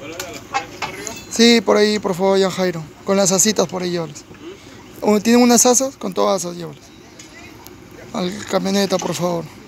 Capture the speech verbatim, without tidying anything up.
Sí, por ahí, por favor, Jan Jairo. Con las asitas por ahí llévalas. ¿Tienen unas asas? Con todas asas llévalas. Al camioneta, por favor.